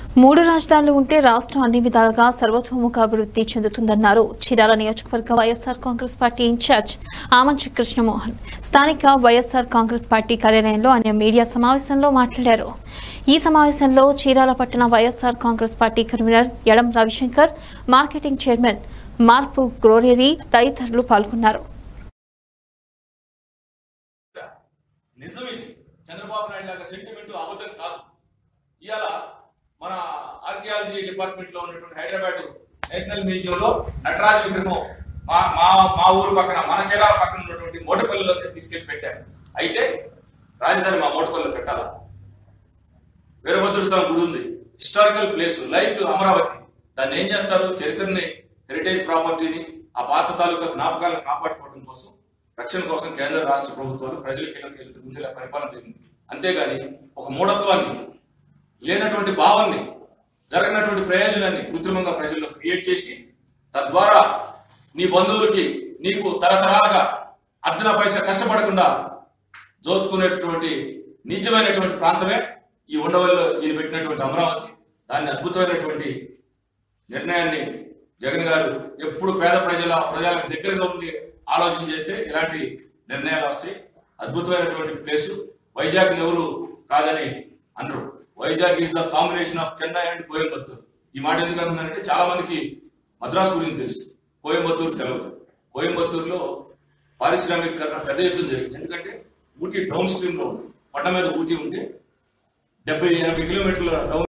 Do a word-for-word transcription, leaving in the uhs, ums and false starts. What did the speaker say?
మూడు రాజధానులు ఉంటే రాష్ట్రం అన్ని విధాలుగా సర్వతోముఖ అభివృద్ధి చెందుతుందన్నారు చీరాల నియోజకవర్గ YSR Congress party in-charge Amanchi Krishnamohan. స్థానిక వైఎస్ఆర్ కాంగ్రెస్ పార్టీ కార్యాలయంలో ఆయన మీడియా సమావేశంలో మాట్లాడారు. ఈ సమావేశంలో చీరాల పట్టణ వైఎస్ఆర్ కాంగ్రెస్ పార్టీ కన్వీనర్ యడం రవిశంకర్, మార్కెటింగ్ చైర్మన్ మార్పు గ్రోరేరి తదితరులు పాల్గొన్నారు. చంద్రబాబు నాయుడు లాగా సెంటిమెంట్ అబద్ధం కాదు. ఇవాళ మన ఆర్కియాలజీ డిపార్ట్మెంట్ లో ఉన్నటువంటి హైదరాబాద్ నేషనల్ మ్యూజియంలో నటరాజు విగ్రహం మా మా మా ఊరు పక్కన మన చీరాల పక్కన ఉన్నటువంటి మోటపల్లిలో తీసుకెళ్లి పెట్టారు. అయితే రాజధాని మా మోటపల్లిలో పెట్టాలా? వీరభద్ర స్వామి గుడి ఉంది, హిస్టారికల్ ప్లేస్ లైక్ అమరావతి. దాన్ని ఏం చేస్తారు? చరిత్రని, హెరిటేజ్ ప్రాపర్టీని, ఆ పాత తాలూకా జ్ఞాపకాలను కాపాడుకోవడం కోసం, రక్షణ కోసం కేంద్ర రాష్ట్ర ప్రభుత్వాలు ప్రజలకి ముందులా పరిపాలన చేసింది. అంతేగాని ఒక మూఢత్వాన్ని, లేనటువంటి భావాన్ని, జరగనటువంటి ప్రయోజనాన్ని కృత్రిమంగా ప్రజల్లో క్రియేట్ చేసి తద్వారా నీ బంధువులకి నీకు తరతరాలుగా అర్ధన పైసా కష్టపడకుండా దోచుకునేటటువంటి నీచమైనటువంటి ప్రాంతమే ఈ ఉండవల్లో ఈయన పెట్టినటువంటి అమరావతి. దాన్ని అద్భుతమైనటువంటి నిర్ణయాన్ని జగన్ గారు ఎప్పుడు పేద ప్రజల ప్రజలకు దగ్గరగా ఉండి ఆలోచన చేస్తే ఇలాంటి నిర్ణయాలు వస్తాయి. అద్భుతమైనటువంటి ప్లేసు. వైజాగ్ ఎవరు కాదని అనరు. Vizag is the combination of Chennai and Coimbatore. ఈ మాట ఎందుకు అంటున్నానంటే చాలా మందికి మద్రాసు గురించి తెలుసు, కోయంబత్తూరు తెలియదు. కోయంబత్తూరులో పారిశ్రామికీకరణ పెద్ద ఎత్తున జరిగింది. ఎందుకంటే ఊటీ డౌన్ స్ట్రీమ్ లో ఉంది, పట్ట మీద ఊటీ ఉంటే డెబ్బై ఎనభై కిలోమీటర్ల డౌన్